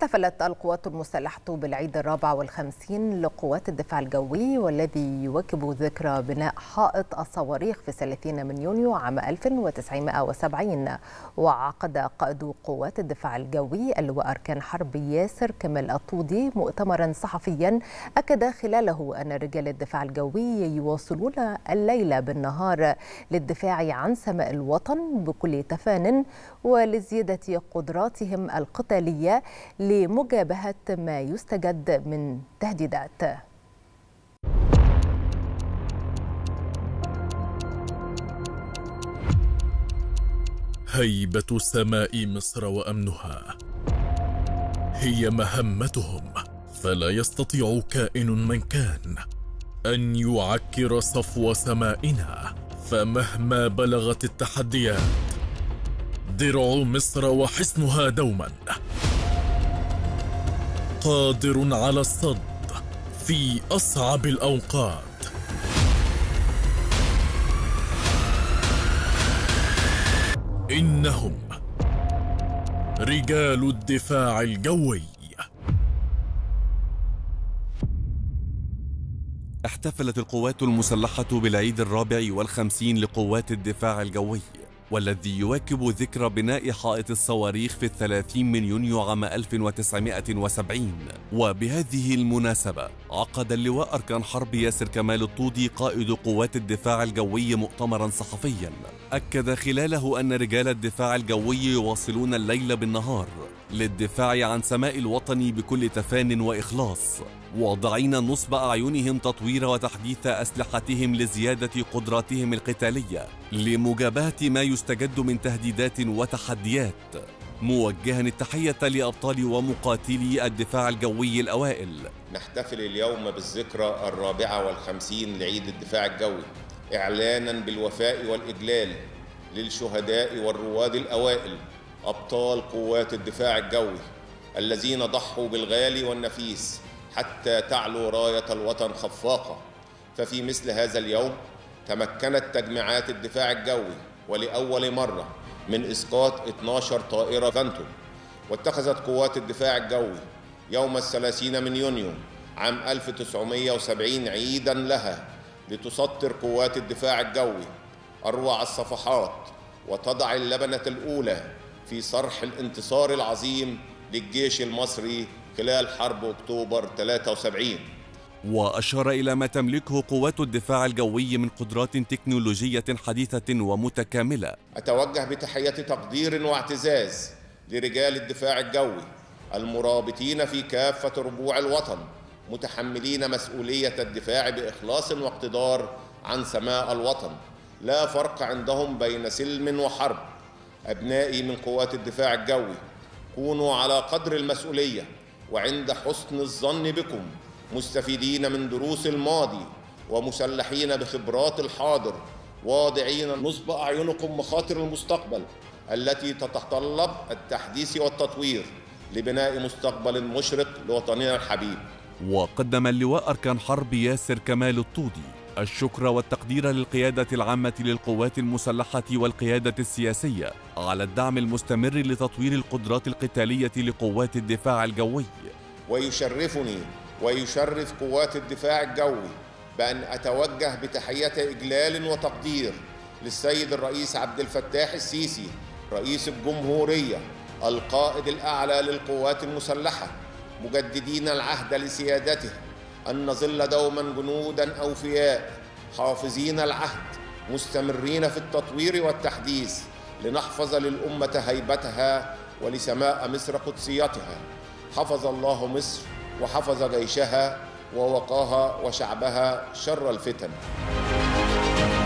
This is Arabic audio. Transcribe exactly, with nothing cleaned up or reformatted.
احتفلت القوات المسلحة بالعيد الرابع والخمسين لقوات الدفاع الجوي، والذي يواكب ذكرى بناء حائط الصواريخ في ثلاثين من يونيو عام ألف وتسعمائة وسبعين. وعقد قائد قوات الدفاع الجوي اللواء أركان حرب ياسر كمال الطودي مؤتمرا صحفيا أكد خلاله أن رجال الدفاع الجوي يواصلون الليل بالنهار للدفاع عن سماء الوطن بكل تفان ولزيادة قدراتهم القتالية لمجابهة ما يستجد من تهديدات. هيبة سماء مصر وأمنها هي مهمتهم، فلا يستطيع كائن من كان أن يعكر صفو سمائنا، فمهما بلغت التحديات درع مصر وحصنها دوما قادر على الصد في أصعب الأوقات. إنهم رجال الدفاع الجوي. احتفلت القوات المسلحة بالعيد الرابع والخمسين لقوات الدفاع الجوي، والذي يواكب ذكرى بناء حائط الصواريخ في الثلاثين من يونيو عام ألف وتسعمائة وسبعين. وبهذه المناسبة عقد اللواء أركان حرب ياسر كمال الطودي قائد قوات الدفاع الجوي مؤتمرا صحفيا أكد خلاله أن رجال الدفاع الجوي يواصلون الليل بالنهار للدفاع عن سماء الوطن بكل تفان وإخلاص، واضعين نصب أعينهم تطوير وتحديث أسلحتهم لزيادة قدراتهم القتالية لمجابهة ما يستجد من تهديدات وتحديات، موجها التحية لأبطال ومقاتلي الدفاع الجوي الأوائل. نحتفل اليوم بالذكرى الرابعة والخمسين لعيد الدفاع الجوي، إعلانا بالوفاء والإجلال للشهداء والرواد الأوائل أبطال قوات الدفاع الجوي الذين ضحوا بالغالي والنفيس حتى تعلو راية الوطن خفاقة. ففي مثل هذا اليوم تمكنت تجميعات الدفاع الجوي ولأول مرة من إسقاط اثنتي عشرة طائرة فانتوم، واتخذت قوات الدفاع الجوي يوم الثلاثين من يونيو عام ألف وتسعمائة وسبعين عيدا لها لتسطر قوات الدفاع الجوي أروع الصفحات وتضع اللبنة الأولى في صرح الانتصار العظيم للجيش المصري خلال حرب أكتوبر ثلاثة وسبعين. وأشار إلى ما تملكه قوات الدفاع الجوي من قدرات تكنولوجية حديثة ومتكاملة. أتوجه بتحية تقدير واعتزاز لرجال الدفاع الجوي المرابطين في كافة ربوع الوطن، متحملين مسؤولية الدفاع بإخلاص واقتدار عن سماء الوطن، لا فرق عندهم بين سلم وحرب. أبنائي من قوات الدفاع الجوي، كونوا على قدر المسؤولية وعند حسن الظن بكم، مستفيدين من دروس الماضي ومسلحين بخبرات الحاضر، واضعين نصب أعينكم مخاطر المستقبل التي تتطلب التحديث والتطوير لبناء مستقبل مشرق لوطننا الحبيب. وقدم اللواء أركان حرب ياسر كمال الطودي الشكر والتقدير للقيادة العامة للقوات المسلحة والقيادة السياسية على الدعم المستمر لتطوير القدرات القتالية لقوات الدفاع الجوي. ويشرفني ويشرف قوات الدفاع الجوي بأن أتوجه بتحية إجلال وتقدير للسيد الرئيس عبد الفتاح السيسي رئيس الجمهورية القائد الأعلى للقوات المسلحة، مجددين العهد لسيادته أن نظل دوما جنودا أوفياء حافظين العهد، مستمرين في التطوير والتحديث لنحفظ للأمة هيبتها ولسماء مصر قدسيتها. حفظ الله مصر وحفظ جيشها ووقاها وشعبها شر الفتن.